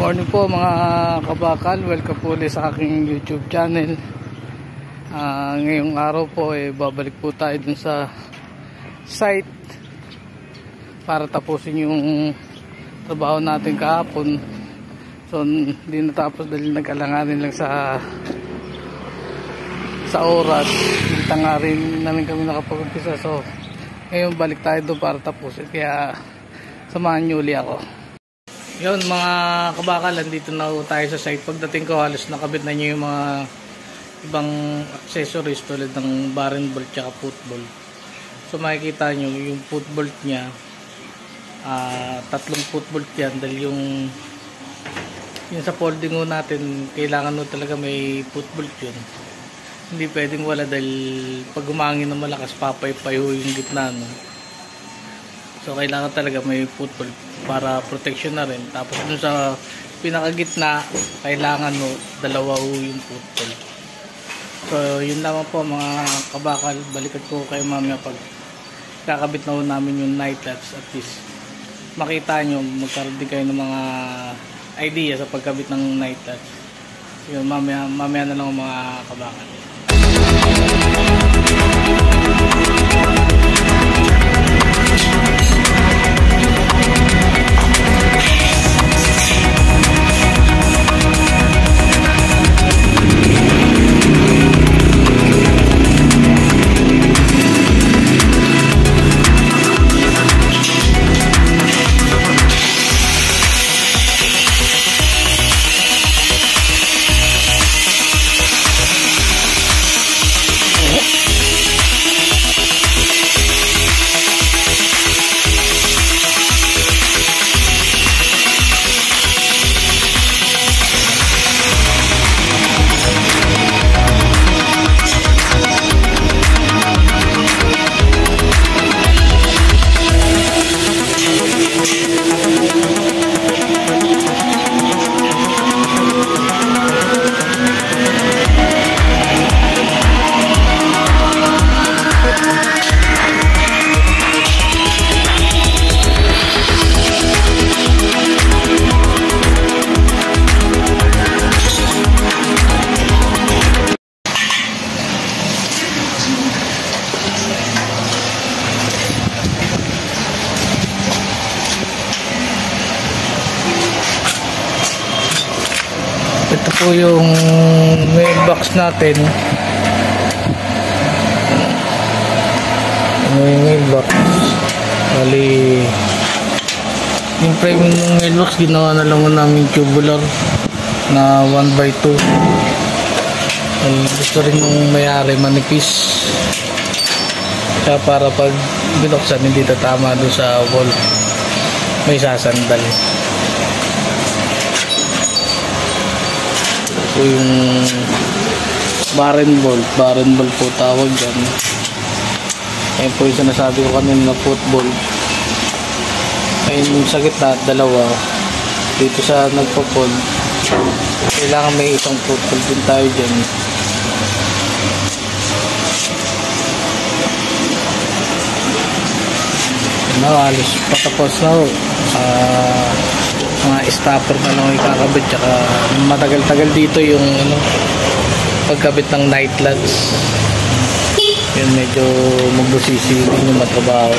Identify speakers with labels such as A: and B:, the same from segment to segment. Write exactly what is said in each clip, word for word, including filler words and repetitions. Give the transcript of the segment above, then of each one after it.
A: morning po mga kabakal, welcome po ulit sa aking YouTube channel. uh, Ngayong araw po eh, babalik po tayo dun sa site para tapusin yung trabaho natin kahapon. So hindi natapos dahil nag-alanganin lang sa sa oras. Hindi nga rin namin kami nakapag-umpisa. So ngayon balik tayo doon para tapusin, kaya samahan nyo uli ako. Yun mga kabakal, nandito na tayo sa site. Pagdating ko halos nakabit na nyo yung mga ibang accessories tulad ng barren bolt at footbolt. So makikita nyo yung footbolt nya, uh, tatlong footbolt yan dahil yung yung sa folding ho natin kailangan ho talaga may footbolt yun. Hindi pwedeng wala dahil pag umangin na malakas papaypay ho yung gitna, no? So kailangan talaga may footbolt para protection na rin. Tapos dun sa pinakagitna kailangan no dalawa ho yung footbolt. So yun lamang po mga kabakal. Balikan ko kayo mamaya pag kakabit na ho namin yung night lights. At least makita nyo, magkaroon din kayo ng mga idea sa pagkabit ng night lights. Yun, mamaya, mamaya na lang mga kabakal. Ito po yung mailbox natin. Ano yung mailbox? Bali, yung frame ng mailbox ginawa na lang namin tubular na one by two. Ay, gusto rin yung may-ari manipis. Kaya para pag binuksan hindi tatama doon sa wall. May sasandal. Po yung barren bolt, barren bolt po tawag dyan. Ayun po yung sinasabi ko kanina na footbolt. Ayun yung sa gitna, dalawa. Dito sa nagpo-fold, kailangan may isang footbolt din tayo dyan. Ano, alis patapos na ho. Ah... Uh, mga stopper na lang ikakabit, tsaka matagal-tagal dito yung ano, pagkabit ng night lights. Yun, medyo magbusisi din yung matrabaho.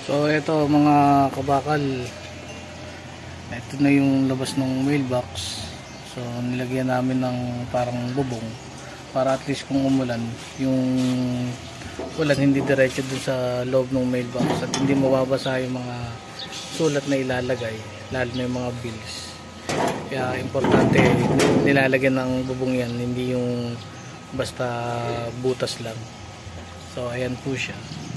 A: So ito mga kabakal, ito na yung labas ng mailbox. So nilagyan namin ng parang bubong para at least kung umulan, yung ulan hindi diretso dun sa loob ng mailbox at hindi mababasa yung mga sulat na ilalagay, lalo na yung mga bills. Kaya importante nilalagyan ng bubong yan, hindi yung basta butas lang. So ayan po siya.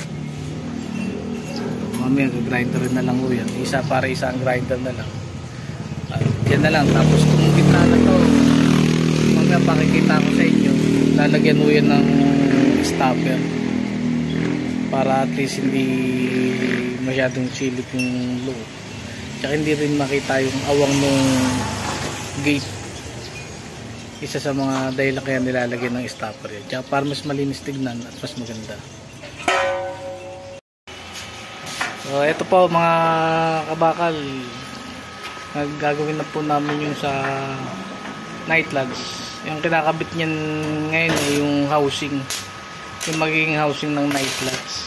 A: Mamaya grinder na lang po yan, isa para isang grinder na lang. Uh, yan na lang. Tapos kung gitna na to, mamaya pakikita ko sa inyo, lalagyan mo yan ng stopper para at least hindi masyadong silip yung loob, tsaka hindi rin makita yung awang ng gate. Isa sa mga dahilan kaya nilalagyan ng stopper yan, tsaka para mas malinis tignan at mas maganda. So ito po mga kabakal, gagawin na po namin yung sa night lights. Yung kinakabit niyan ngayon eh, yung housing, yung magiging housing ng night lights.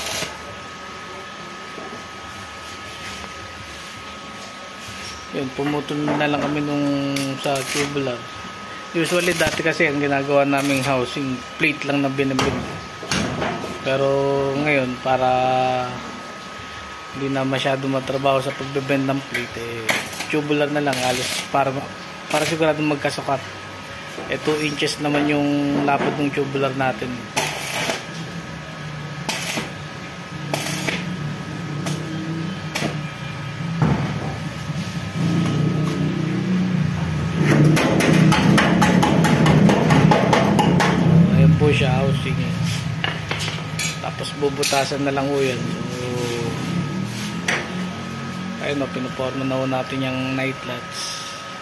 A: Yun, pumutol na lang kami nung sa tubular. Usually dati kasi ang ginagawa naming housing, plate lang na binibig. Pero ngayon para hindi na masyado matrabaho sa pagbebend ng plate, eh, tubular na lang alos para, para sigurado magkasukat. E two inches naman yung lapad ng tubular natin. Ayan po siya, housing. Tapos bubutasan na lang po yan. So ayun o, pinuporma na po natin yung night lights.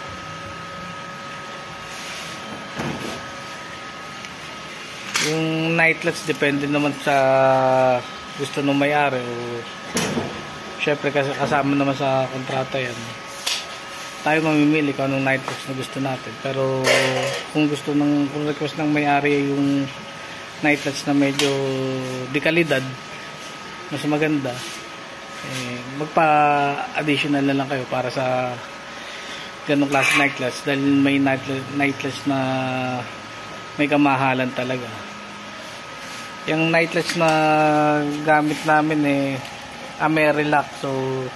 A: Yung night lights depende naman sa gusto ng may-ari, o syempre kasi kasama naman sa kontrata yan. Tayo mamimili kung anong night lights na gusto natin. Pero kung gusto ng, kung request ng may-ari yung night lights na medyo dekalidad, mas maganda, eh, magpa-additional na lang kayo para sa ganong klase night lights, dahil may night, night lights na may kamahalan talaga. Yung night lights na gamit namin eh Amerilac. So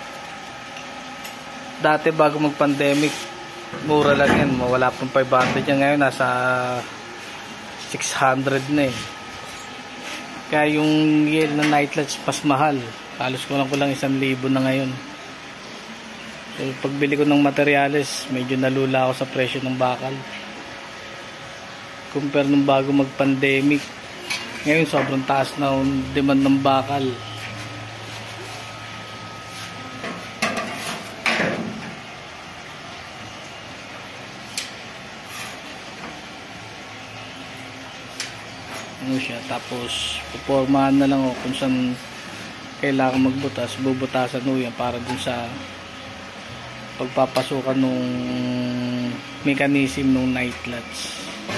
A: dati bago mag pandemic mura lang yan, mawala pang five hundred yan, ngayon nasa six hundred na eh. Kaya yung Yale na night lights mas mahal, halos ko lang ko lang isang libo na ngayon. So pagbili ko ng materyales medyo nalula ako sa presyo ng bakal compare nung bago mag pandemic. Ngayon sobrang taas na ang demand ng bakal. Ano siya, tapos pupormahan na lang o kung saan kailangan magbutas, bubutasan o yan para dun sa pagpapasukan nung mechanism ng night lights.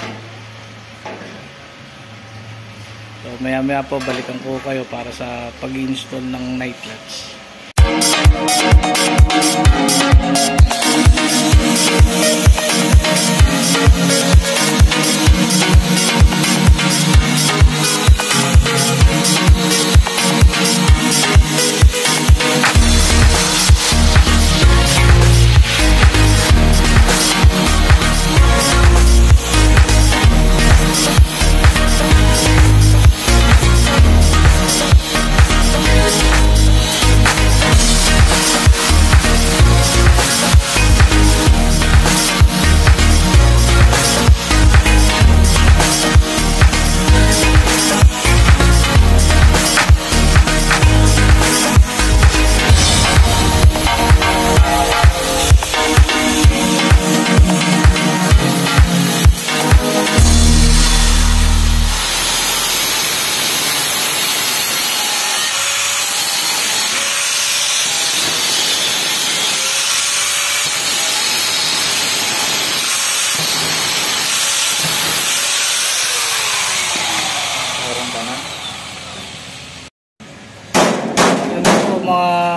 A: So maya maya po balikan ko kayo para sa pag-install ng night lights.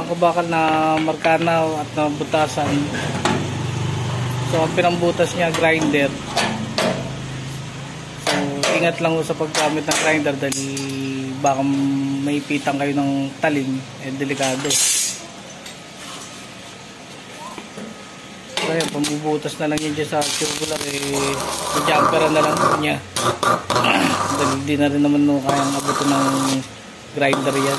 A: mga kabakal na markana at nabutasan. So ang pinambutas niya grinder. So ingat lang sa paggamit ng grinder dahil baka may pitang kayo ng talim, eh delikado. So ayan, pambubutas na lang yun dyan sa tubular, eh jumper na lang niya. Dahil di na rin naman no, kayang abutin ng grinder yan.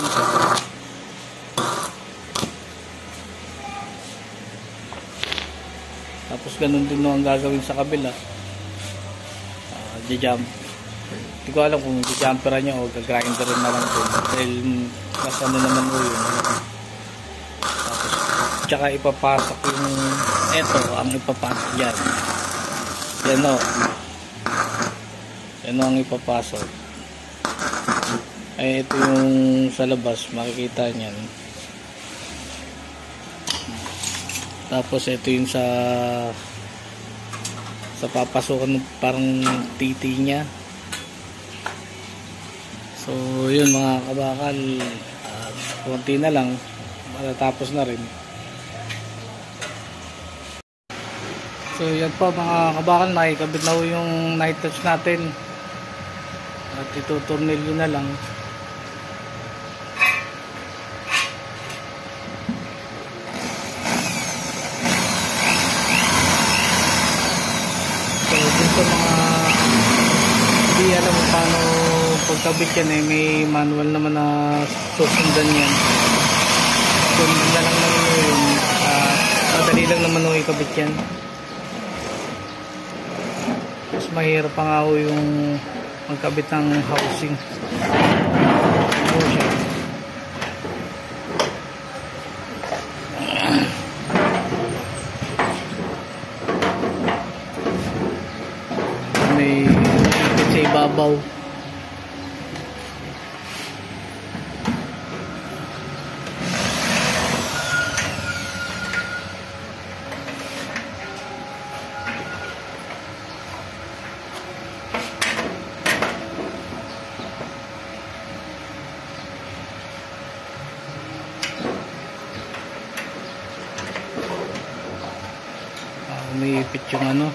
A: Tapos ganun din no ang gagawin sa kabila. Uh, jump. Hindi ko alam kung jumperan nyo o gagrinderin na lang din. Dahil mas ano naman o yun. Tapos tsaka ipapasok yung eto ang ipapasok dyan. Yan o. Yan o ang ipapasok. Ay ito yung sa labas makikita nyan. Tapos ito yung sa sa papasukan ng parang titi niya. So yun mga kabakal, uh, konti na lang matatapos na rin. So yan po mga kabakal, nakikabit na po yung night touch natin at ituturnilyo na lang. So mga hindi alam kung paano pagkabit yan, eh may manual naman na susundan yan. Sundan na lang naman yun, uh, madali lang naman nung ikabit yan. Mas mahirap pa nga yung magkabit ng housing. Ano siya? May ipit sa ibabaw. Ah, may ipit yung ano.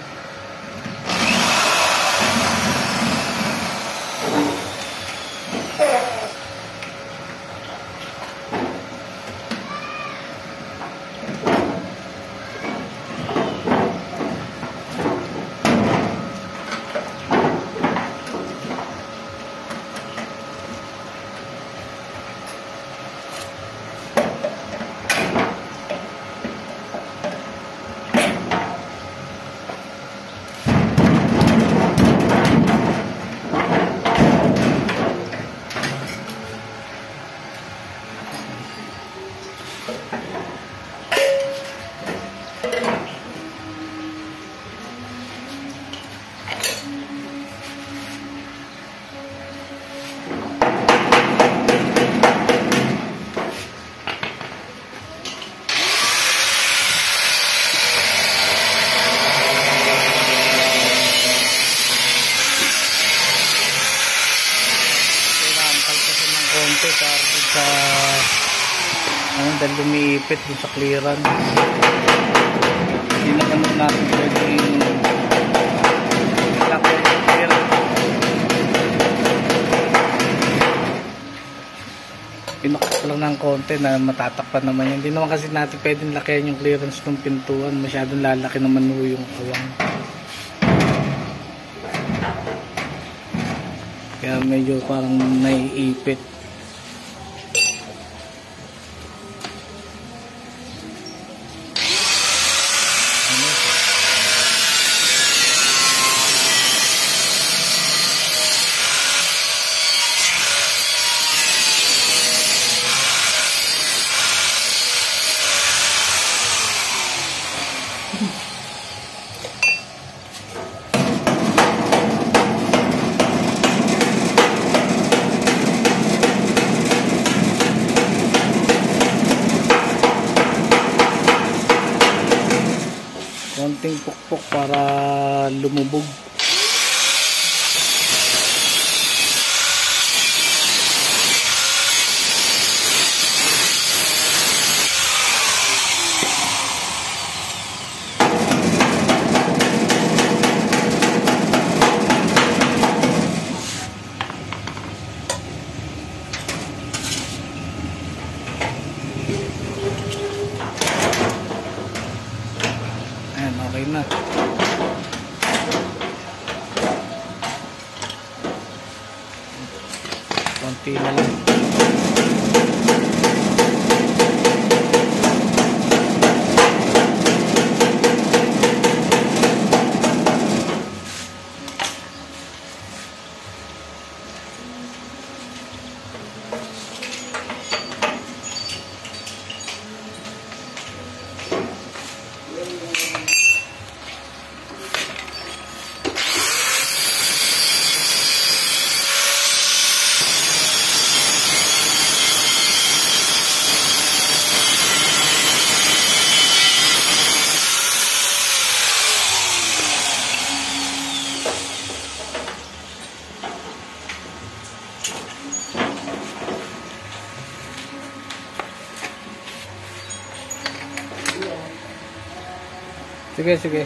A: konti para sa ano, dahil lumiipit dun sa clearance. Hindi naman natin pwedeng lakay yung clearance. Pinakot lang ng konti na matatakpan naman yun. Hindi naman kasi natin pwedeng lakayan yung clearance ng pintuan. Masyadong lalaki naman yung awang. Kaya medyo parang naiipit. Konting pukpok para lumubog. konti na lang. Sige, sige.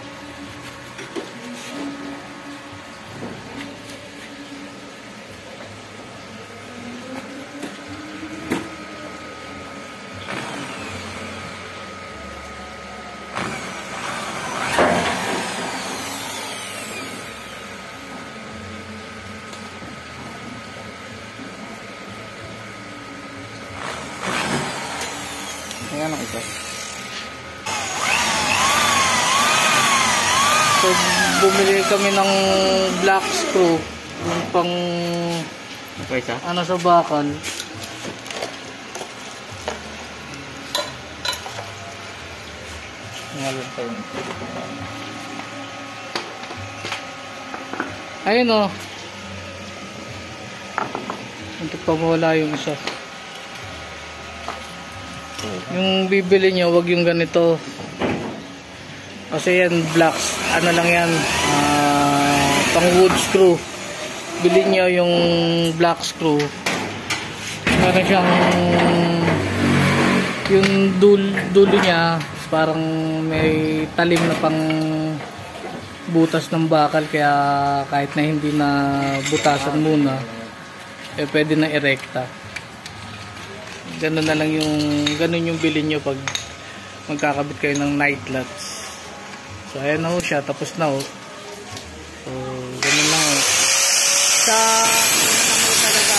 A: Ayan ang isa. So, bumili kami ng black screw yung pang okay, ano sa bakal. Ngayon pa yun. Ayun o. Ito pa mawala yung isa. Yung bibili nyo, wag yung ganito. Kasi yan blocks, ano lang yan, uh, pang wood screw. Bilhin nyo yung black screw. Meron siyang yung dul dulo niya parang may talim na pang butas ng bakal, kaya kahit na hindi na butasan muna eh pwede na erekta. Ganun na lang yung ganun yung bilhin nyo pag magkakabit kayo ng night lights. So ayan na ho siya, tapos na ho. So ganun lang ho. Sa ano mo talaga,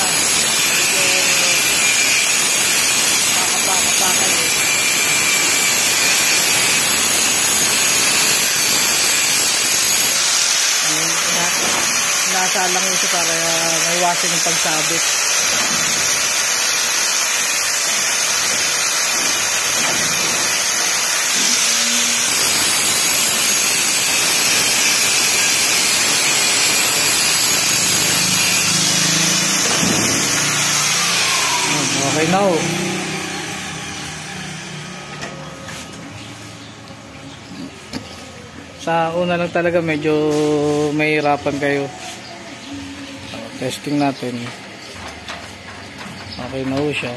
A: so pakapaka-paka yun. Nasa lang yun siya para maiwasan yung pagsabit. Okay na ho. Sa una lang talaga medyo mahirapan kayo. Testing natin. Okay na ho siya.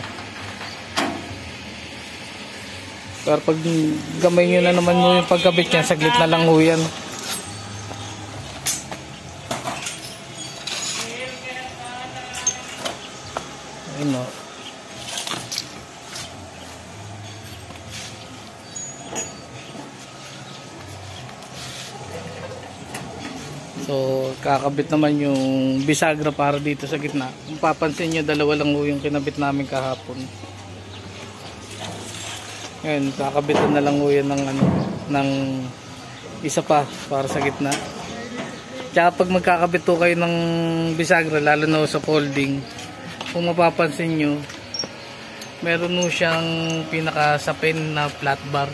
A: Pero pag gamay nyo na naman mo yung pagkabit niya, saglit na lang ho yan. Ayun o. So, kakabit naman yung bisagra para dito sa gitna. Kung papansin nyo, dalawa lang yung kinabit namin kahapon. Ngayon, kakabitan na lang yan ng, ano, ng isa pa para sa gitna. Tsaka pag magkakabit kayo ng bisagra, lalo na sa folding, kung mapapansin nyo, meron nyo siyang pinakasapin na flat bar.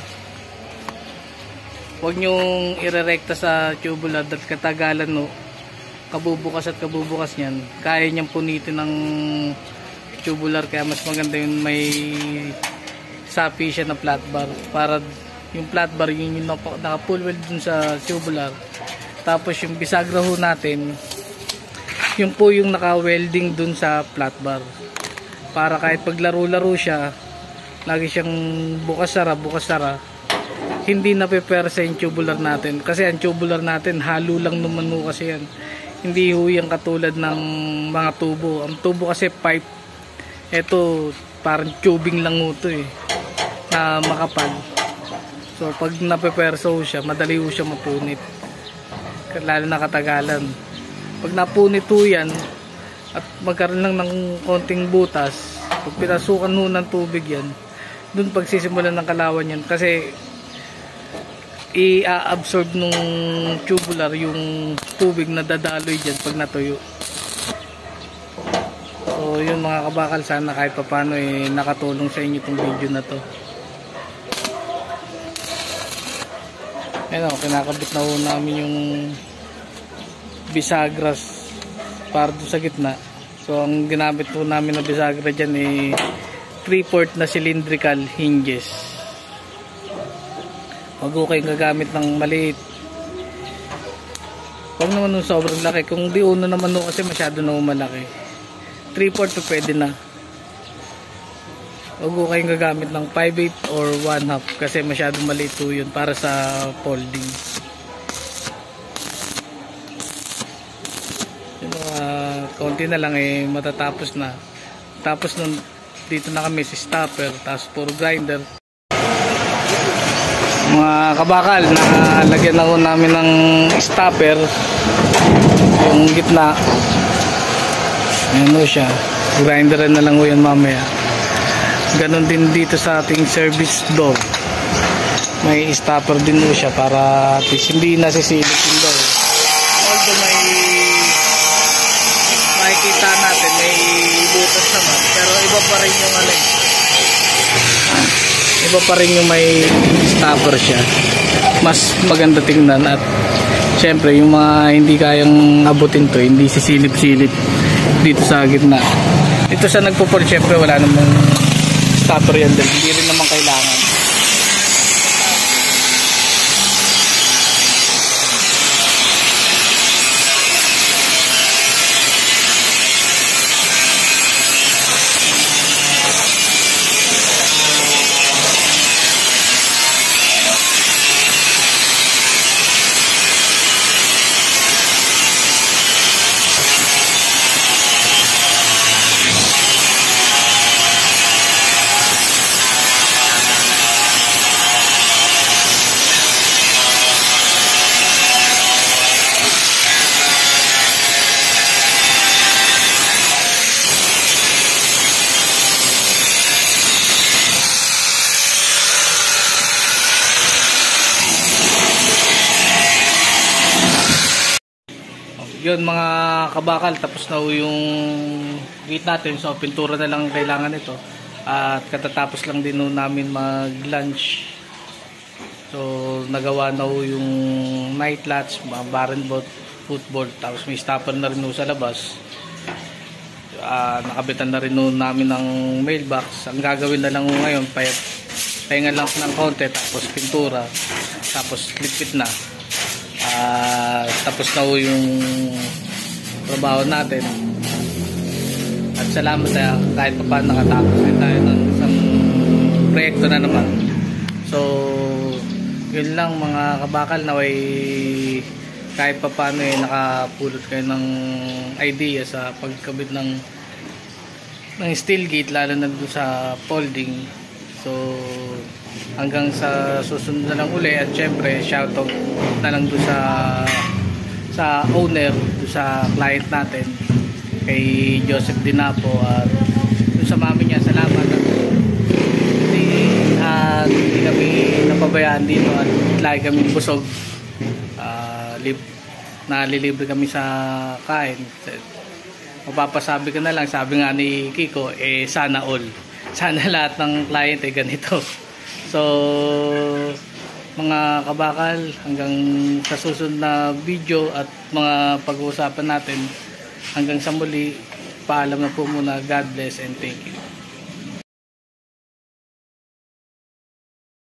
A: Huwag nyong irerekta sa tubular dahil katagalan no, kabubukas at kabubukas niyan, kaya niyang punitin ng tubular, kaya mas maganda yun may sapi siya na flat bar, para yung flat bar yun yung naka-pull weld dun sa tubular, tapos yung bisagra ho natin yun po yung naka-welding dun sa flat bar, para kahit paglaro-laro siya lagi siyang bukas-sara bukas-sara, hindi na pepersa yung tubular natin. Kasi ang tubular natin halo lang naman mo kasi yan, hindi ho yung katulad ng mga tubo. Ang tubo kasi pipe, eto parang tubing lang ho to eh, na makapal. So pag napepersa ho siya, madali ho siya mapunit, lalo na katagalan. Pag napunit ho yan, at magkaroon lang ng konting butas, pag pinasukan ho ng tubig yan, dun pagsisimulan ng kalawan yan, kasi i-absorb nung tubular yung tubig na dadaloy dyan pag natuyo. So yun mga kabakal, sana kahit pa paano eh, nakatulong sa inyo itong video na to. Ayan o, kinakabit na ho namin yung bisagras para doon sa gitna. So ang ginamit po namin na bisagra dyan eh three port na cylindrical hinges. Wag ko kayong gagamit ng maliit. Huwag naman nung sobrang laki. Kung di uno naman nung kasi masyado na malaki. three port to pwede na. Huwag ko kayong gagamit ng five eighths or one half kasi masyado maliit po yun para sa folding. Uh, konti na lang eh matatapos na. Tapos nun dito na kami si stopper, tapos puro grinder. Mga kabakal, nalagyan na ko namin ng stopper yung gitna. Ayan o siya, grinderan na lang ko yan mamaya. Ganon din dito sa ating service door, may stopper din o siya para at least hindi nasisilip yung door. Although may makikita natin may butas naman, pero iba pa rin yung ano, iba pa rin yung may stopper siya, mas maganda tingnan. At syempre yung mga hindi kayang abutin to, hindi sisilip-silip dito sa gitna. Ito sa nagpo-pour, syempre wala namang stopper yan din, hindi rin naman kailangan. Yun mga kabakal, tapos na yung gate natin. So pintura na lang kailangan ito. At katatapos lang din namin mag lunch. So nagawa na yung night latch, mga barren bolt, footboard. Tapos may stopper na rin sa labas. uh, Nakabitan na rin namin ng mailbox. Ang gagawin na lang ngayon, pahinga lang ng konti, tapos pintura, tapos ligpit na. Uh, tapos na ho yung trabaho natin. At salamat tayo kahit pa paano nakatapos din tayo ng isang proyekto na naman. So yun lang mga kabakal, naway kahit pa paano eh, nakapulot kayo ng idea sa pagkabit ng ng steel gate, lalo na doon sa folding. So hanggang sa susunod na lang uli. At syempre shoutout na lang doon sa sa owner, doon sa client natin, kay Joseph Dinapo, at doon sa mami niya. Salamat at hindi, uh, hindi kami napabayaan dito at lagi kami busog. uh, lib, nalilibre kami sa kain. Mapapasabi ko na lang, sabi nga ni Kiko, eh sana all, sana lahat ng client ay ganito. So mga kabakal, hanggang sa susunod na video at mga pag-uusapan natin, hanggang sa muli, paalam na po muna. God bless and thank you.